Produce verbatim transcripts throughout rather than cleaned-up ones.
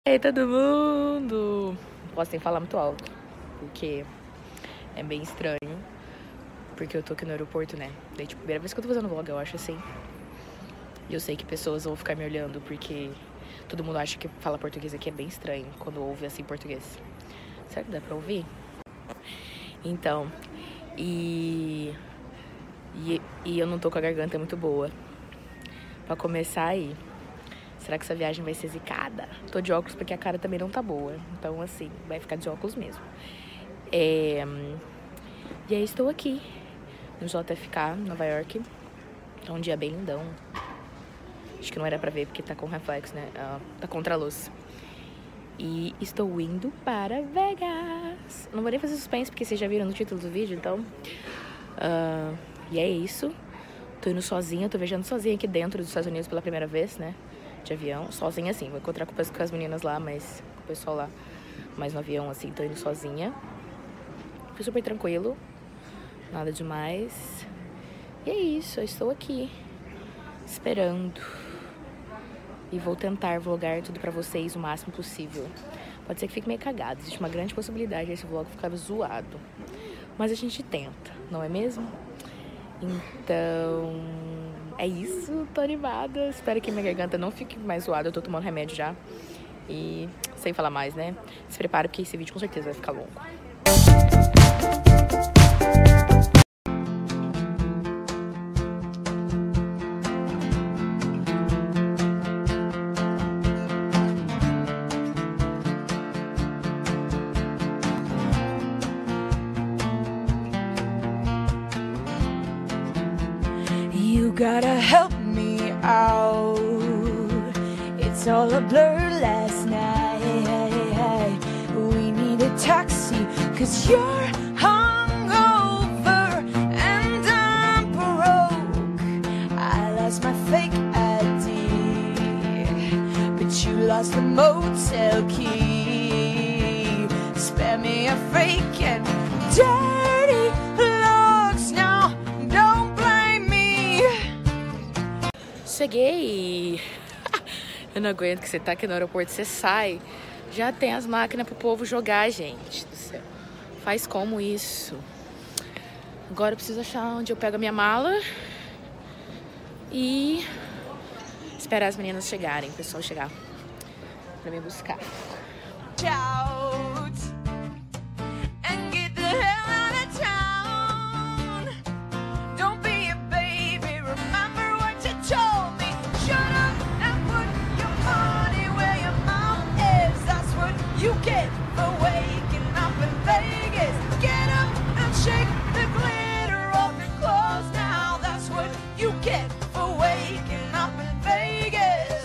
E aí, todo mundo! Não posso nem falar muito alto, porque é bem estranho. Porque eu tô aqui no aeroporto, né? Daí, tipo, primeira vez que eu tô fazendo vlog, eu acho assim. E eu sei que pessoas vão ficar me olhando, porque todo mundo acha que fala português aqui é bem estranho, quando ouve assim português. Será que dá pra ouvir? Então, e... E, e eu não tô com a garganta muito boa. Pra começar aí. Será que essa viagem vai ser zicada? Tô de óculos porque a cara também não tá boa. Então, assim, vai ficar de óculos mesmo. É... E aí, estou aqui no J F K, Nova York. Tá um dia bem lindão. Acho que não era pra ver porque tá com reflexo, né? Uh, tá contra a luz. E estou indo para Vegas. Não vou nem fazer suspense porque vocês já viram no título do vídeo, então... Uh, e é isso. Tô indo sozinha, tô viajando sozinha aqui dentro dos Estados Unidos pela primeira vez, né? De avião, sozinha assim, vou encontrar com as meninas lá, mas com o pessoal lá, mas no avião assim, tô indo sozinha. Foi super tranquilo, nada demais. E é isso, eu estou aqui, esperando. E vou tentar vlogar tudo pra vocês o máximo possível. Pode ser que fique meio cagado, existe uma grande possibilidade desse vlog ficar zoado. Mas a gente tenta, não é mesmo? Então... é isso, tô animada. Espero que minha garganta não fique mais zoada. Eu tô tomando remédio já. E sem falar mais, né? Se prepara porque esse vídeo com certeza vai ficar longo. You gotta help me out. It's all a blur last night. We need a taxi, cause you're hungover and I'm broke. I lost my fake I D, but you lost the motel key. Spare me a fake and dirty looks now. Don't blame me. Cheguei! Eu não aguento que você tá aqui no aeroporto, você sai, já tem as máquinas pro povo jogar, gente do céu. Faz como isso? Agora eu preciso achar onde eu pego a minha mala e esperar as meninas chegarem, o pessoal chegar pra me buscar. Out and get the hell out of town. Don't be a baby, remember what you told me. Shut up and put your money where your mouth is. That's what you get for waking up in Vegas. Get up and shake the glitter off your clothes now. That's what you get for waking up in Vegas.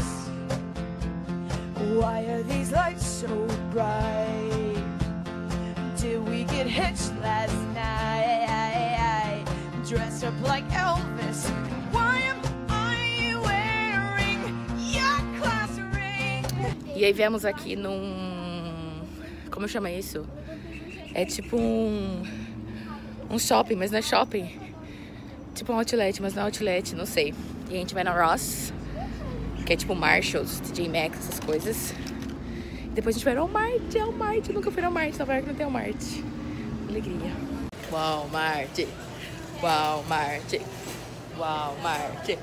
Why are these lights so bright? Did we get hitched last night? Dressed up like Elvis. Why am I wearing your class ring? E aí viemos aqui num... como eu chamo isso? É tipo um... um shopping, mas não é shopping. Tipo um outlet, mas não é outlet, não sei. E a gente vai na Ross, que é tipo Marshalls, T J Maxx, essas coisas. Depois a gente vai no Walmart, é Walmart. Eu nunca fui no Walmart, Nova York não tem Walmart. Alegria. Walmart, Walmart, Walmart.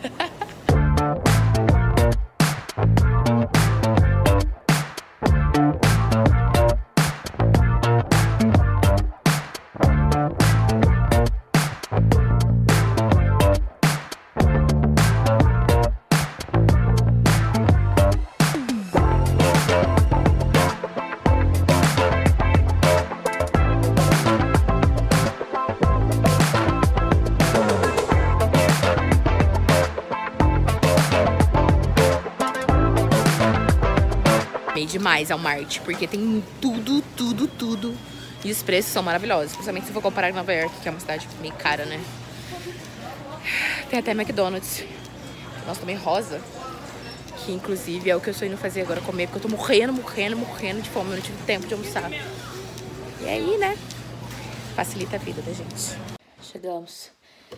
Demais ao Walmart, porque tem tudo, tudo, tudo. E os preços são maravilhosos, principalmente se for comparar com Nova York, que é uma cidade meio cara, né? Tem até McDonald's. Nossa, também rosa. Que inclusive é o que eu estou indo fazer agora, comer, porque eu tô morrendo, morrendo, morrendo de fome. Eu não tive tempo de almoçar. E aí, né? Facilita a vida da gente. Chegamos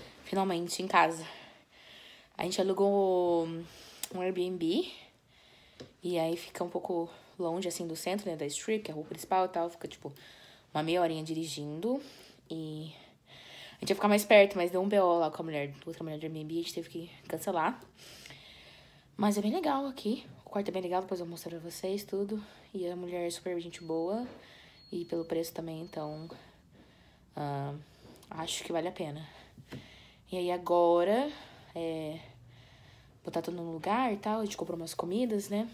finalmente em casa. A gente alugou um Airbnb E aí fica um pouco longe, assim, do centro, né, da Strip, que é a rua principal e tal. Fica, tipo, uma meia horinha dirigindo. E a gente ia ficar mais perto, mas deu um B O lá com a mulher, outra mulher do Airbnb, a gente teve que cancelar. Mas é bem legal aqui. O quarto é bem legal, depois eu vou mostrar pra vocês tudo. E a mulher é super gente boa. E pelo preço também, então... Uh, acho que vale a pena. E aí agora... É... botar tudo no lugar e tal. A gente comprou umas comidas, né?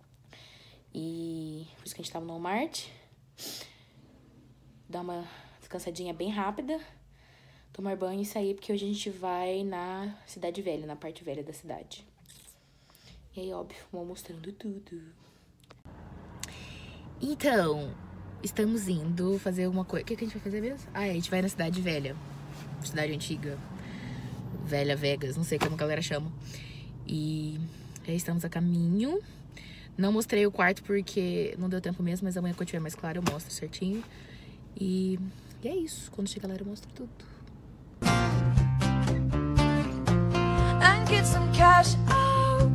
E... por isso que a gente tava no Walmart. Dar uma descansadinha bem rápida. Tomar banho e sair, porque hoje a gente vai na Cidade Velha, na parte velha da cidade. E aí, óbvio, vou mostrando tudo. Então, estamos indo fazer uma coisa... O que, que a gente vai fazer mesmo? Ah, é, a gente vai na Cidade Velha. Cidade Antiga. Velha Vegas, não sei como a galera chama. E aí estamos a caminho. Não mostrei o quarto porque não deu tempo mesmo, mas amanhã quando tiver mais claro eu mostro certinho. E, e é isso. Quando chegar lá eu mostro tudo. And get some cash out.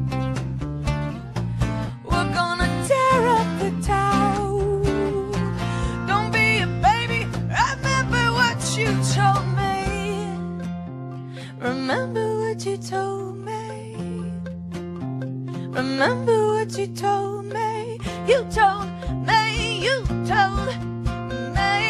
We're gonna tear up the town. Don't be a baby. Remember what you told me. Remember what you told me. Remember what you told me. You told me. You told me.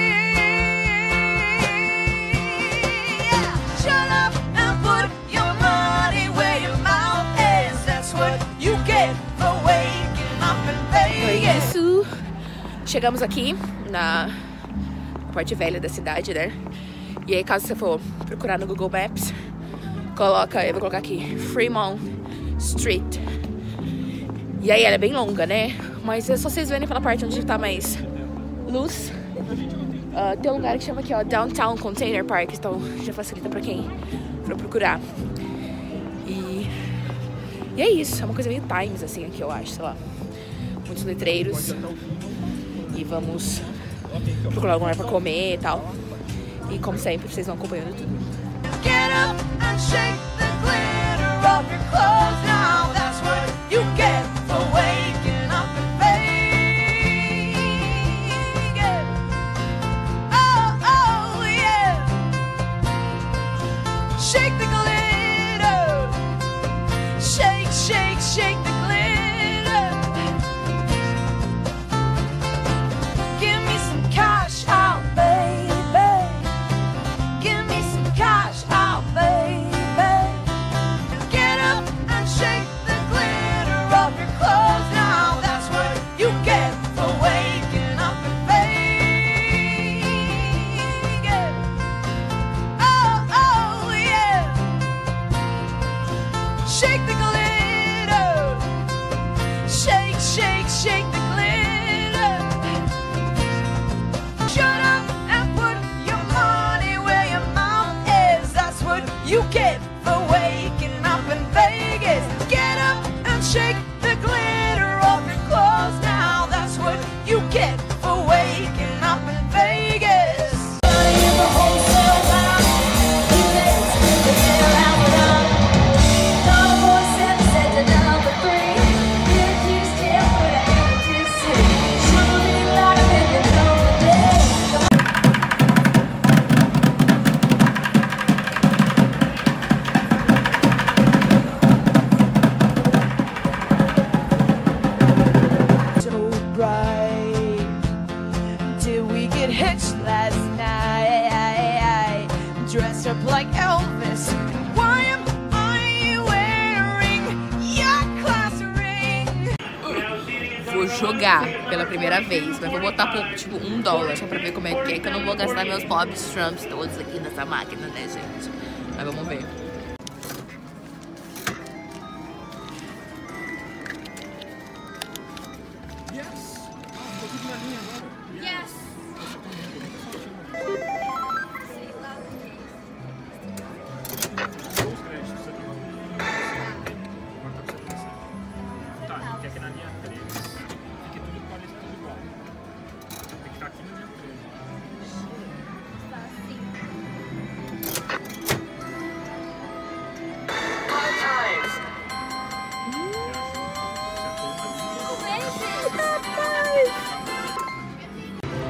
Yeah. Shut up and put your money where your mouth is. That's what you get for waking up in Foi Vegas. isso. Chegamos aqui na parte velha da cidade, né? E aí, caso você for procurar no Google Maps, coloca, eu vou colocar aqui, Fremont Street. E aí, ela é bem longa, né? Mas é só vocês verem pela parte onde tá mais luz. Uh, tem um lugar que chama aqui, ó, Downtown Container Park. Então, já facilita pra quem for procurar. E, e é isso. É uma coisa meio Times, assim, aqui, eu acho, sei lá. Muitos letreiros. E vamos procurar algum lugar pra comer e tal. E como sempre, vocês vão acompanhando tudo. Get up and shake the glitter off your clothes now. That's what you get for waking up in Vegas. Oh, oh, yeah. Shake the glitter. Shake, shake, shake the glitter. Give me some cash out, baby. Give me some cash out, baby. Get up and shake the glitter off your clothes now. That's what you get for waking up in Vegas. Oh, oh, yeah. Shake the glitter. Shake, shake, shake the glitter. Shut up and put your money where your mouth is. That's what you get for waking up in Vegas. Get up and shake the glitter off your clothes now. That's what you get for waking up in Vegas. So bright. Did we get hitched last night? Dressed up like Elvis. Why am I wearing your class ring? Vou jogar pela primeira vez, mas vou botar por, tipo, um dólar só pra ver como é que é, que eu não vou gastar meus pobres Trumps todos aqui nessa máquina, né, gente? Mas vamos ver.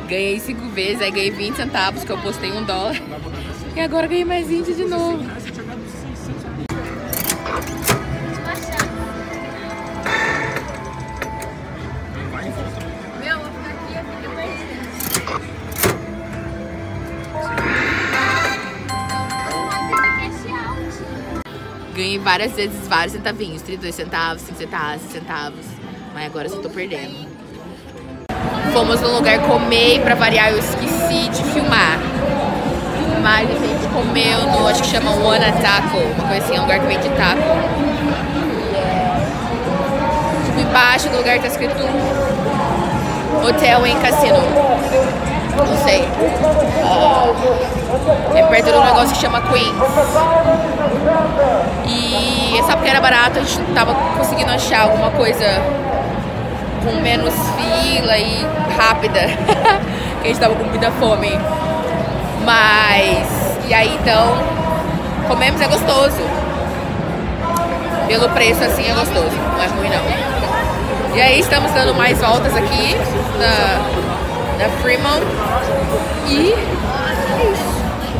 Ganhei cinco vezes, aí ganhei vinte centavos, que eu postei um dólar. E agora ganhei mais vinte de novo. Meu, vou ficar aqui, eu fico perdida. Ganhei várias vezes vários centavinhos, trinta e dois centavos, cinco centavos, seis centavos. Mas agora só tô perdendo. Fomos num lugar comer e pra variar eu esqueci de filmar. Mas a gente comeu no, acho que chama Wana Taco, uma coisa assim, é um lugar que vende taco. Tipo, embaixo do lugar tá escrito Hotel em Cassino. Não sei. Uh, é perto de um negócio que chama Queens. E só porque era barato, a gente não tava conseguindo achar alguma coisa com menos fila e rápida. Que a gente tava com muita fome. Mas, e aí então, comemos, é gostoso. Pelo preço assim é gostoso, não é ruim não. E aí estamos dando mais voltas aqui na, na Fremont. E é isso.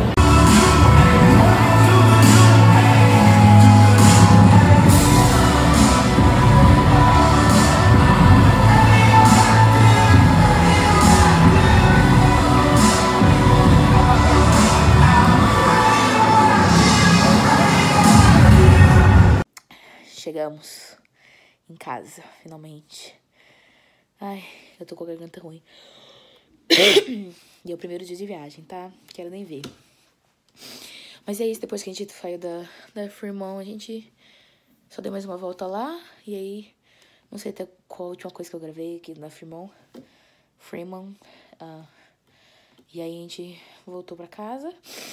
Chegamos em casa, finalmente. Ai, eu tô com a garganta ruim. E é o primeiro dia de viagem, tá? Quero nem ver. Mas é isso, depois que a gente saiu da, da Fremont, a gente só deu mais uma volta lá. E aí, não sei até qual a última coisa que eu gravei aqui na Fremont. Fremont. Uh, e aí a gente voltou pra casa.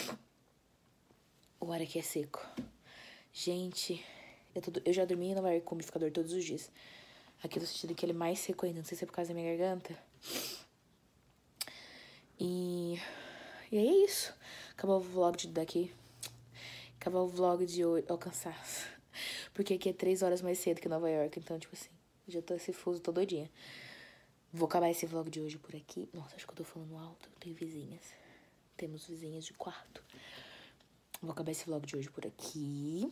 O ar aqui é seco. Gente... Eu, tô, eu já dormi em Nova York com umidificador todos os dias. Aqui eu tô sentindo que ele é mais seco ainda. Não sei se é por causa da minha garganta. E... E é isso. Acabou o vlog de daqui. Acabou o vlog de hoje. Ó, cansaço. Porque aqui é três horas mais cedo que Nova York. Então, tipo assim, já tô esse fuso, tô doidinha. Vou acabar esse vlog de hoje por aqui. Nossa, acho que eu tô falando alto. Eu tenho vizinhas. Temos vizinhas de quarto. Vou acabar esse vlog de hoje por aqui.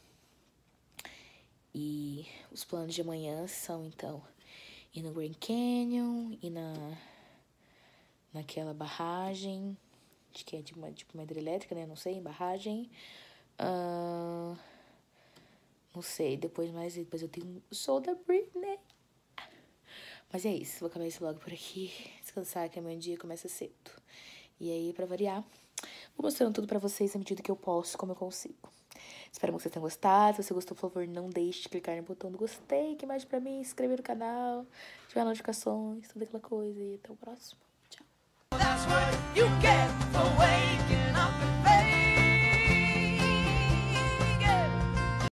E os planos de amanhã são, então, ir no Grand Canyon, ir na, naquela barragem, acho que é de uma, tipo uma hidrelétrica, né? Não sei, barragem. Uh, não sei, depois mais, depois eu tenho o show da Britney. Mas é isso, vou acabar esse vlog por aqui, descansar, que amanhã dia começa cedo. E aí, pra variar, vou mostrando tudo pra vocês à medida que eu posso, como eu consigo. Espero que vocês tenham gostado. Se você gostou, por favor, não deixe de clicar no botão do gostei, que mais pra mim, se inscrever no canal, ativar notificações, toda aquela coisa. E até o próximo.